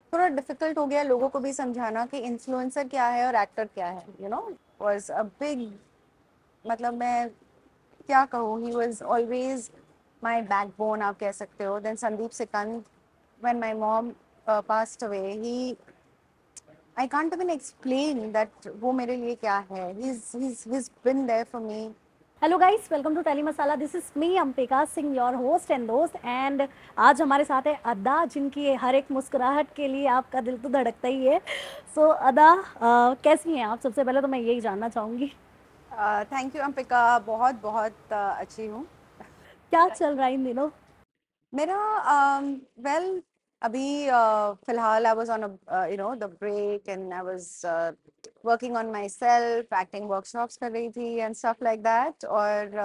थोड़ा डिफिकल्ट हो गया लोगों को भी समझाना कि इन्फ्लुएंसर क्या है और एक्टर क्या है, वाज अ बिग, मतलब मैं क्या कहूँ, he was always my backbone आप कह सकते हो। Then Sandeep Sikand, when my mom passed away, he I can't even explain that वो मेरे लिए क्या है। He's been there for me. Hello guys, welcome to Tele Masala. This is me Ambika Singh, your host and दोस्त। एंड आज हमारे साथ है अदा, जिनकी हर एक मुस्कुराहट के लिए आपका दिल तो धड़कता ही है। सो अदा, कैसी हैं आप? सबसे पहले तो मैं यही जानना चाहूँगी, थैंक यू अंबिका, बहुत बहुत अच्छी हूँ। क्या चल रहा है इन दिनों? मेरा वेल अभी फिलहाल I was on the break and I was working on myself, acting workshops कर रही थी एंड स्टफ लाइक दैट। और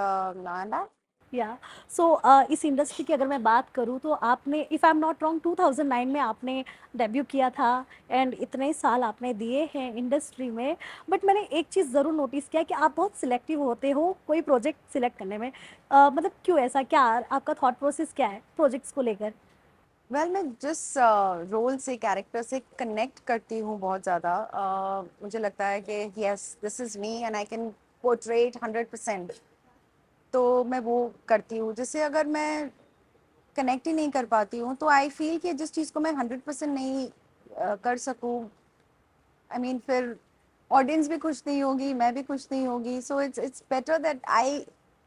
या सो इस इंडस्ट्री की अगर मैं बात करूँ तो आपने, if I am not wrong, 2009 में आपने डेब्यू किया था। एंड इतने साल आपने दिए हैं इंडस्ट्री में। बट मैंने एक चीज़ ज़रूर नोटिस किया कि आप बहुत सिलेक्टिव होते हो कोई प्रोजेक्ट सिलेक्ट करने में। मतलब क्यों ऐसा? क्या आपका थॉट प्रोसेस क्या है प्रोजेक्ट्स को लेकर? वेल मैं जिस रोल से, कैरेक्टर से कनेक्ट करती हूँ बहुत ज़्यादा, मुझे लगता है कि yes this is me and I can portrait 100%, तो मैं वो करती हूँ। जिससे अगर मैं कनेक्ट ही नहीं कर पाती हूँ तो आई फील कि जिस चीज़ को मैं 100% नहीं कर सकूँ, आई मीन फिर ऑडियंस भी खुश नहीं होगी, मैं भी खुश नहीं होगी। So it's better that I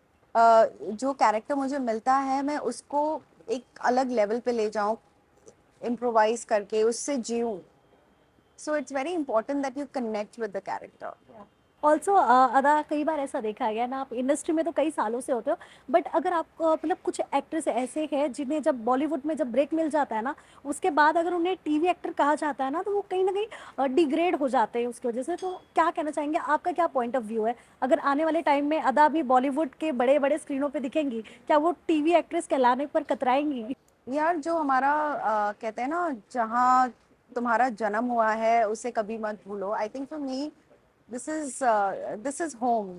जो कैरेक्टर मुझे मिलता है मैं उसको एक अलग लेवल पे ले जाऊँ, इम्प्रोवाइज करके उससे जीऊँ। So it's very important that you connect with the character. Also Ada, कई बार ऐसा देखा गया ना, आप इंडस्ट्री में तो कई सालों से होते हो, बट अगर आपको मतलब कुछ एक्ट्रेस ऐसे हैं जिन्हें जब बॉलीवुड में जब ब्रेक मिल जाता है ना, उसके बाद अगर उन्हें टीवी एक्टर कहा जाता है ना, तो वो कहीं ना कहीं डिग्रेड हो जाते हैं उसकी वजह से। तो क्या कहना चाहेंगे, आपका क्या पॉइंट ऑफ व्यू है? अगर आने वाले टाइम में अदा भी बॉलीवुड के बड़े बड़े स्क्रीनों पर दिखेंगी, क्या वो टीवी एक्ट्रेस कहलाने पर कतराएंगी? यार जो हमारा कहते हैं ना, जहाँ तुम्हारा जन्म हुआ है उसे कभी मत भूलो। I think for me this is home,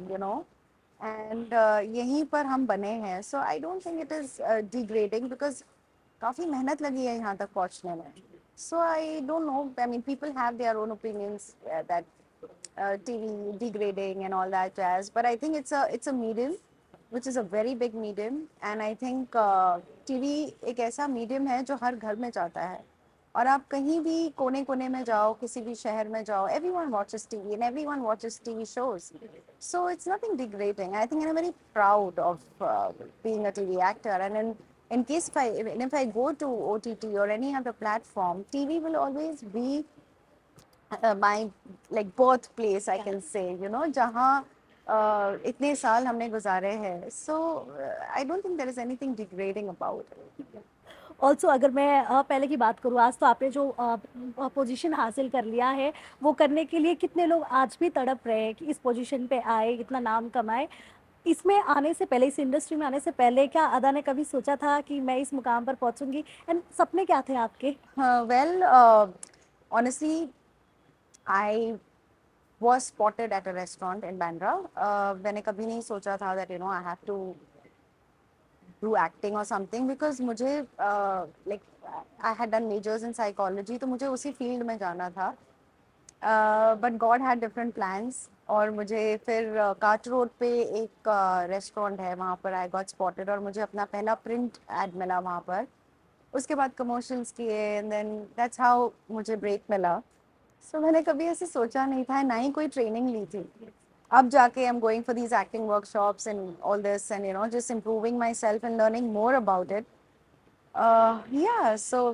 and यहीं पर हम बने हैं। So I don't think it is degrading, because काफ़ी मेहनत लगी है यहाँ तक पहुँचने में। So I don't know, I mean people have their own opinions that TV degrading and all that jazz, but I think it's a medium which is a very big medium, and I think TV एक ऐसा medium है जो हर घर में जाता है। और आप कहीं भी कोने कोने में जाओ, किसी भी शहर में जाओ, everyone watches TV and everyone watches TV shows. So it's nothing degrading. I think I'm very proud of being a TV actor, and in case if I go to OTT or any other platform, TV will always be my like birthplace, I can say, जहाँ इतने साल हमने गुजारे हैं। So I don't think there is anything degrading about it. Also अगर मैं पहले की बात करूँ, आज तो आपने जो पोजीशन हासिल कर लिया है, वो करने के लिए कितने लोग आज भी तड़प रहे हैं कि इस पोजीशन पे आए, इतना नाम कमाए। इसमें आने से पहले, इस इंडस्ट्री में आने से पहले, क्या अदा ने कभी सोचा था कि मैं इस मुकाम पर पहुंचूंगी? एंड सपने क्या थे आपके? Well, honestly, I was spotted at a restaurant in Bandra. मैंने कभी नहीं सोचा था that I have to do acting or something, because मुझे like I had done majors in psychology, तो मुझे उसी फील्ड में जाना था। But God had different plans, और मुझे फिर काट रोड पे एक रेस्टोरेंट है, वहाँ पर आई गॉट स्पॉटेड और मुझे अपना पहला प्रिंट एड मिला वहाँ पर। उसके बाद कमर्शियल्स किए एंड देन दैट्स हाउ मुझे ब्रेक मिला। सो मैंने कभी ऐसे सोचा नहीं था, ना ही कोई ट्रेनिंग ली थी। अब जाके I am going for these acting workshops and all this, and just improving myself and learning more about it. Yeah so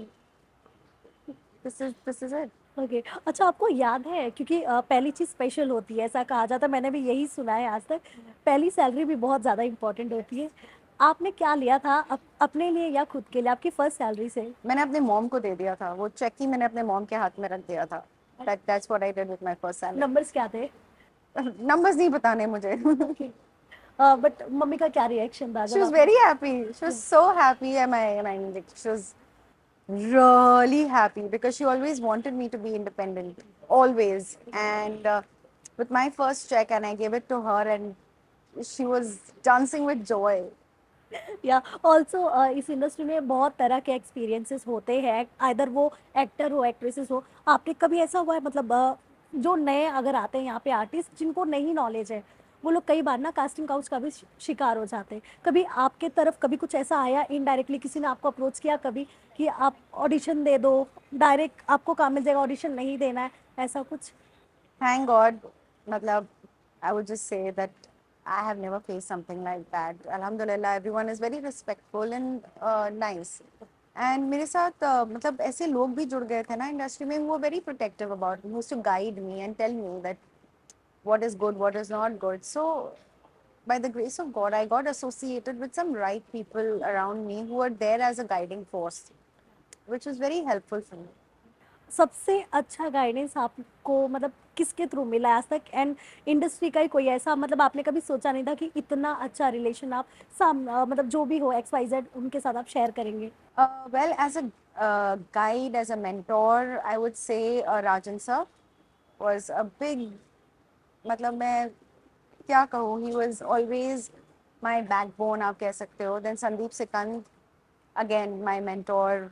this is it. Okay, अच्छा, आपको याद है, क्योंकि पहली चीज़ स्पेशल होती है, ऐसा कहा जाता है, मैंने भी यही सुना है आज तक। पहली सैलरी भी बहुत ज़्यादा इंपॉर्टेंट होती है। आपने क्या लिया था अपने लिए या खुद के लिए, आपकी फर्स्ट सैलरी से? मैंने अपने मॉम को दे दिया था, वो चेक ही मैंने अपने मॉम के हाथ में रख दिया था। That's what I did with my first salary. Numbers क्या थे? नंबर्स नहीं बताने मुझे। ओके, बट मम्मी का क्या रिएक्शन था She जब was आपने? very happy. She was so happy, and like, she was really happy because she always wanted me to be independent, always. And with my first check, and I gave it to her, and she was dancing with joy. Yeah also इस industry में बहुत तरह के experiences होते हैं, either वो actor हो actresses हो। आपने कभी ऐसा हुआ है मतलब जो नए अगर आते हैं यहाँ पे आर्टिस्ट जिनको नहीं नॉलेज है, वो लोग कई बार ना कास्टिंग काउच का भी शिकार हो जाते हैं, कभी आपके तरफ कभी कुछ ऐसा आया इनडायरेक्टली किसी ने आपको अप्रोच किया कभी कि आप ऑडिशन दे दो, डायरेक्ट आपको काम मिल जाएगा, ऑडिशन नहीं देना है, ऐसा कुछ? Thank God, matlab, I would just say that I have never faced something like that. Alhamdulillah, everyone is very respectful and nice. And मेरे साथ मतलब ऐसे लोग भी जुड़ गए थे ना इंडस्ट्री में, वो very protective about me, who used to guide me and tell me that what is good, what is not good. So by the grace of God, I got associated with some right people around me who were there as a guiding force, which was very helpful for me. सबसे अच्छा guidance आपको मतलब किसके through मिला है आज तक, and industry का ही कोई ऐसा मतलब आपने कभी सोचा नहीं था कि इतना अच्छा रिलेशन आप मतलब जो भी हो एक्स वाई जेड उनके साथ आप शेयर करेंगे? Well, as a guide, as a mentor, I would say Rajan sir was a big, मतलब मैं क्या कहूँ, he was always my backbone, आप कह सकते हो. Then Sandeep Sikand, again my mentor,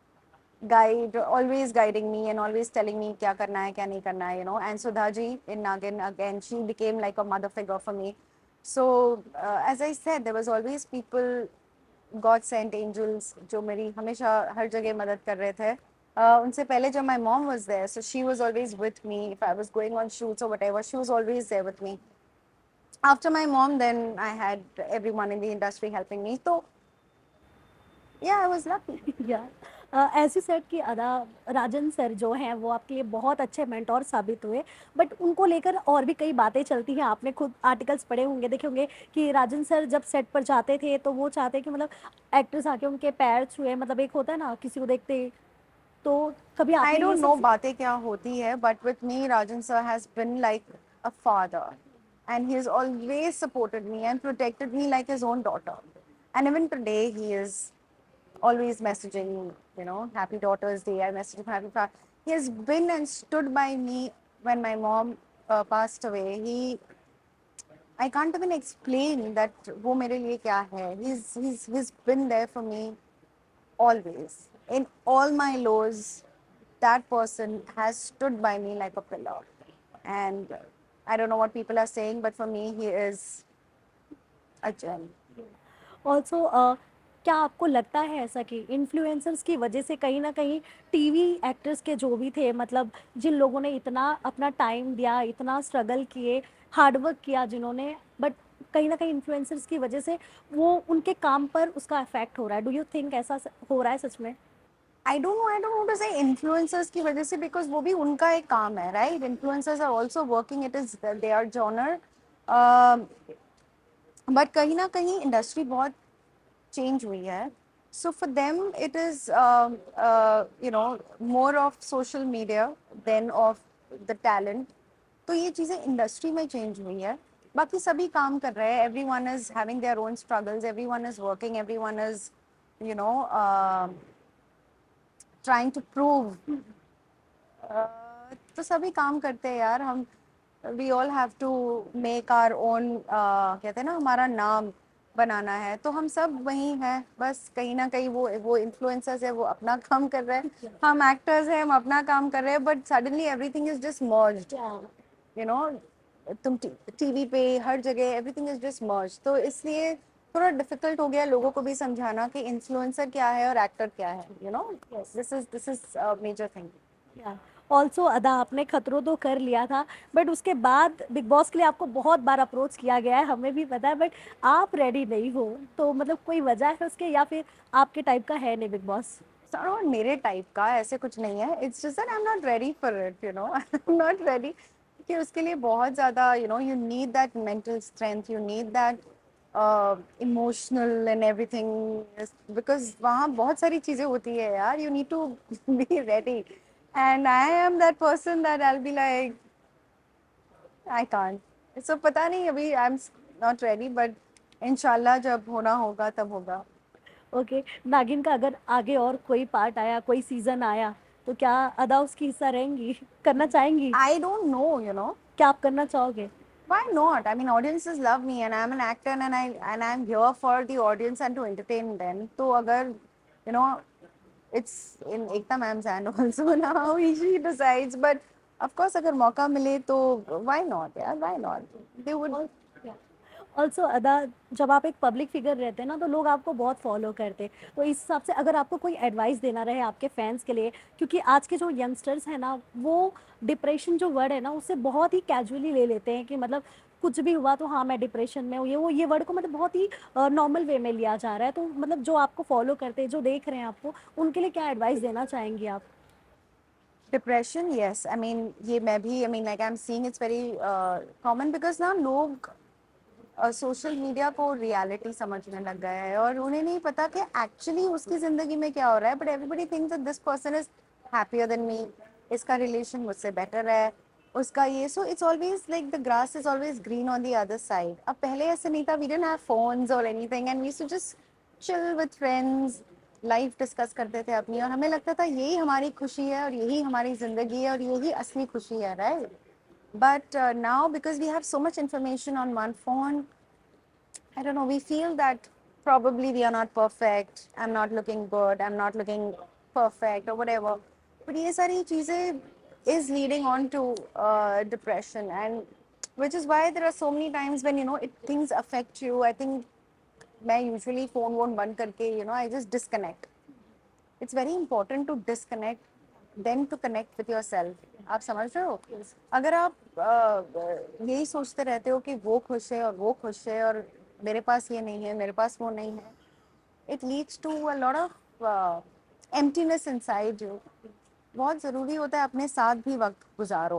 guide, always guiding me and always telling me क्या करना है क्या नहीं करना है, you know. And Sudha ji in Nagin, again she became like a mother figure for me. So as I said, there was always people, God sent angels, जो मेरी हमेशा हर जगह मदद कर रहे थे. उनसे पहले जब my mom was there, so she was always with me. If I was going on shoots और whatever, she was always there with me. After my mom, then I had everyone in the industry helping me. So yeah, I was lucky. या ऐसी set कि अदा राजन sir जो हैं वो आपके लिए बहुत अच्छे मेंटोर साबित हुए, बट उनको लेकर और भी कई बातें चलती हैं, आपने खुद आर्टिकल्स पढ़े होंगे देखे होंगे कि राजन सर जब सेट पर जाते थे तो वो चाहते कि मतलब एक्ट्रेस आके उनके पैर छुए, मतलब एक होता है ना किसी को देखते ही, तो कभी I आपने ये don't सब? know बातें क्या होती है, but with me, Rajan sir has been like a father, and he's always supported me and protected me like his own daughter. And even today, he is always messaging, you know, Happy Daughter's Day. I message him Happy Father. He has been and stood by me when my mom passed away. I can't even explain that वो मेरे लिए क्या है. He's been there for me always. In all my lows, that person has stood by me like a pillar. And I don't know what people are saying, but for me, he is a gem. Also क्या आपको लगता है ऐसा कि influencers की वजह से कहीं ना कहीं टीवी एक्टर्स के जो भी थे, मतलब जिन लोगों ने इतना अपना टाइम दिया, इतना स्ट्रगल किए, हार्डवर्क किया जिन्होंने, बट कहीं ना कहीं इन्फ्लुएंसर्स की वजह से वो उनके काम पर उसका इफेक्ट हो रहा है? डू यू थिंक ऐसा हो रहा है सच में? I don't know to say influencers की वजह से, because वो भी उनका एक काम है, right? Influencers are also working, it is their genre. But कहीं ना कहीं इंडस्ट्री बहुत चेंज हुई है. So for them, it is you know, more of social media than of the talent. तो ये चीज़ें इंडस्ट्री में चेंज हुई है. बाकी सभी काम कर रहे हैं. Everyone is having their own struggles. Everyone is working. Everyone is, you know, trying to prove. तो सभी काम करते हैं यार. हम we all have to make our own, कहते हैं ना, हमारा नाम बनाना है, तो हम सब वही हैं. बस कहीं ना कहीं वो इन्फ्लुएंसर्स है, वो अपना काम कर रहे हैं. हम एक्टर्स हैं, हम अपना काम कर रहे हैं. But suddenly everything is just merged, you know. तुम टीवी पे हर जगह एवरीथिंग इज जस्ट मर्ज्ड. तो इसलिए थोड़ा डिफिकल्ट हो गया लोगों को भी समझाना कि इन्फ्लुएंसर क्या है और एक्टर क्या है, you know. This is major thing. Also Ada आपने खतरों तो कर लिया था, बट उसके बाद बिग बॉस के लिए आपको बहुत बार अप्रोच किया गया है, हमें भी पता है, बट आप रेडी नहीं हो, तो मतलब कोई वजह है उसके या फिर आपके टाइप का है नहीं बिग बॉस? सर मेरे टाइप का ऐसे कुछ नहीं है. It's just that I am not ready for it, you know. I am not ready. कि उसके लिए बहुत ज़्यादा, you know, you need that mental strength, you need that emotional and everything, because वहाँ बहुत सारी चीज़ें होती है यार. You need to be ready. And I am that person that I will be like I can't. So पता नहीं, अभी I am not ready, but इंशाल्लाह जब होना होगा तब होगा. ओके, नागिन का अगर आगे और कोई पार्ट आया, कोई सीजन आया, तो क्या अदा उसकी हिस्सा रहेंगी, करना चाहेंगी? I don't know, you know. क्या आप करना चाहोगे? Why not? I mean, audiences love me, and I'm an actor, and I'm here for the audience and to entertain them. So, agar you know, it's in Ekta ma'am's hand also now. She decides, but of course, अगर मौका मिले तो why not? Yeah, why not? They would. Also Ada, जब आप एक public figure रहते हैं ना तो लोग आपको बहुत फॉलो करते हैं, तो इस हिसाब से अगर आपको कोई एडवाइस देना रहे आपके फैंस के लिए, क्योंकि आज के जो यंगस्टर्स हैं ना वो डिप्रेशन जो वर्ड है ना उससे बहुत ही कैजुअली ले लेते हैं कि मतलब कुछ भी हुआ तो हाँ मैं डिप्रेशन में हूँ, ये वर्ड को मतलब बहुत ही नॉर्मल वे में लिया जा रहा है, तो मतलब जो आपको फॉलो करते हैं जो देख रहे हैं आपको, उनके लिए क्या एडवाइस देना चाहेंगी आप? Depression, yes. I mean, ये मैं भी, I mean, like I'm seeing it's very common because ना लोग सोशल मीडिया को रियलिटी समझने लग गए हैं और उन्हें नहीं पता कि एक्चुअली उसकी जिंदगी में क्या हो रहा है, but everybody thinks that this person is happier than me, इसका रिलेशन मुझसे बेटर है, उसका ये, so it's always like the grass is always green on the other side. अब पहले ऐसे नहीं था, वी डिडंट हैव फोन्स और anything and we used to just chill with friends, life discuss करते थे अपनी, और हमें लगता था यही हमारी खुशी है और यही हमारी जिंदगी है और यही असली खुशी है, right? But now, because we have so much information on one phone, I don't know, we feel that probably we are not perfect. I'm not looking good. I'm not looking perfect or whatever. But ये सारी चीजें is leading on to depression, and which is why there are so many times when things affect you. I think मैं usually phone won't बंद करके I just disconnect. It's very important to disconnect then to connect with yourself. आप समझ रहे हो? अगर आप यही सोचते रहते हो कि वो खुश है और वो खुश है और मेरे पास ये नहीं है, मेरे पास वो नहीं है, it leads to a lot of emptiness inside you. बहुत ज़रूरी होता है अपने साथ भी वक्त गुजारो.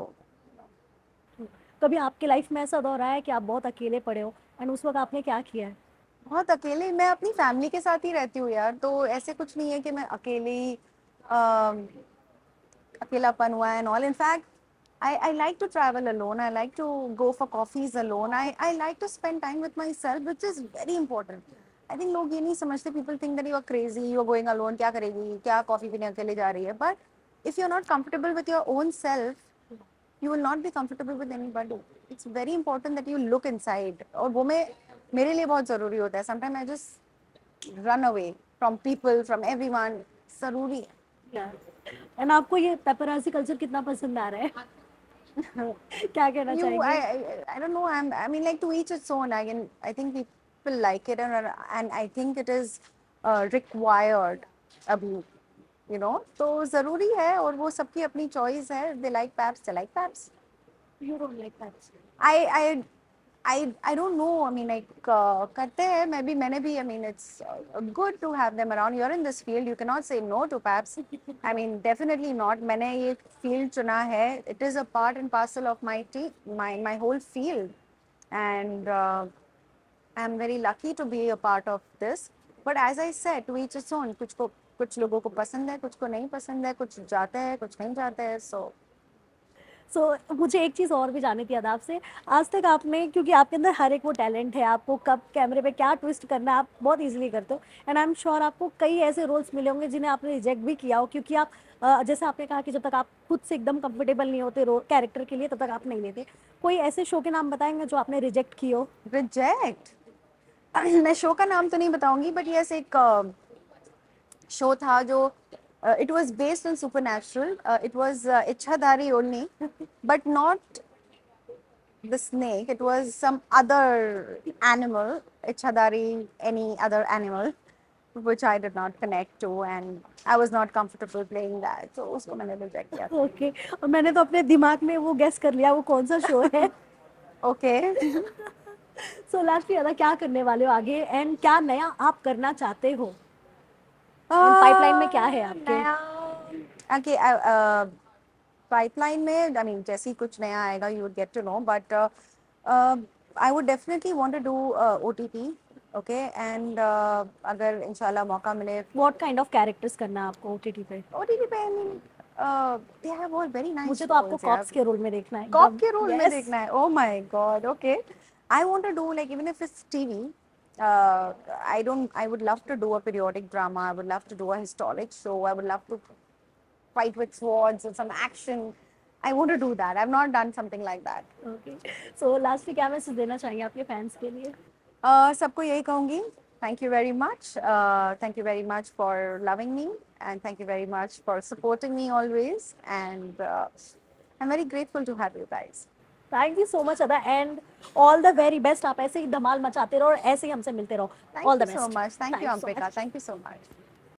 कभी आपके लाइफ में ऐसा दौर आया है कि आप बहुत अकेले पड़े हो एंड उस वक्त आपने क्या किया है? बहुत अकेले, मैं अपनी फैमिली के साथ ही रहती हूँ यार, तो ऐसे कुछ नहीं है कि मैं अकेली अम, अकेलापन हुआ है and all. In fact, I like to travel alone. I like to go for coffees alone. I like to spend time with myself, which is very important. I think लोग ये नहीं समझते. People think that you are crazy, you are going alone. क्या करेगी? क्या coffee पीने अकेले जा रही है? But if you're not comfortable with your own self, you will not be comfortable with anybody. It's very important that you look inside. और वो मेरे लिए बहुत ज़रूरी होता है. Sometimes I just run away from people, from everyone. ज़रूरी है. एंड आपको ये पेपराजी कल्चर कितना पसंद आ रहा है? क्या कहना You, चाहेंगे? I don't know. I mean, like to each its own. I think people like it, and I think it is required. अभी, तो ज़रूरी है और वो सबकी अपनी choice है. They like paps, they like paps. You don't like that? I I I don't know. I mean, like करते हैं. मैंने भी. I mean, it's good to have them around. You're in this field. You cannot say no to paps. I mean, definitely not. मैंने ये field चुना है. It is a part and parcel of my whole field, and I'm very lucky to be a part of this. But as I said, to each its own. कुछ लोगों को पसंद है, कुछ को नहीं पसंद है, कुछ जाते हैं, कुछ नहीं जाते हैं. So मुझे एक चीज़ और भी जाननी थी अदाब से, आज तक आपने, क्योंकि आपके अंदर हर एक वो टैलेंट है, आपको कब कैमरे पे क्या ट्विस्ट करना है आप बहुत ईजिली करते हो, एंड आई एम श्योर आपको कई ऐसे रोल्स मिले होंगे जिन्हें आपने रिजेक्ट भी किया हो, क्योंकि आप जैसे आपने कहा कि जब तक आप खुद से एकदम कंफर्टेबल नहीं होते रोल कैरेक्टर के लिए तब तक आप नहीं लेते। कोई ऐसे शो के नाम बताएंगे जो आपने रिजेक्ट किए हो? reject. मैं शो का नाम तो नहीं बताऊंगी, बट यस, एक शो था जो it was based on supernatural. It was Ichhadari only, but not the snake. It was some other animal, Ichhadari, any other animal, which I did not connect to, and I was not comfortable playing that. So उसको मैंने reject किया. Okay, और मैंने तो अपने दिमाग में वो गेस कर लिया वो कौन सा शो है। Okay. सो लास्टली अदा क्या करने वाले हो आगे एंड क्या नया आप करना चाहते हो? पाइपलाइन में क्या है आपके? नया, okay, पाइपलाइन में, आई मीन जैसे ही कुछ नया आएगा you would get to know, but I would definitely want to do OTT. Okay, and अगर इंशाल्लाह मौका मिले. व्हाट काइंड ऑफ कैरेक्टर्स करना है आपको ओटीटी पे? ओटीटी पे, I mean they have all very nice. मुझे तो आपको कॉप्स के रोल में देखना है कॉप एकदम। के रोल में यस। देखना है? Oh my God. Okay, I want to do, like, even if it's TV. I would love to do a periodic drama. I would love to do a historic show. I would love to fight with swords and some action. I want to do that. I've not done something like that. Okay, so last में क्या message देना चाहेंगे आपके fans के लिए? सबको यही कहूँगी, thank you very much, thank you very much for loving me and thank you very much for supporting me always and I am very grateful to have you guys. Thank you so much Ada and all the very best. आप ऐसे ही धमाल मचाते रहो और ऐसे ही हमसे मिलते रहो. Thank all you the so best. much. Thank you, thanks so Ampika. Much. Thank you so much.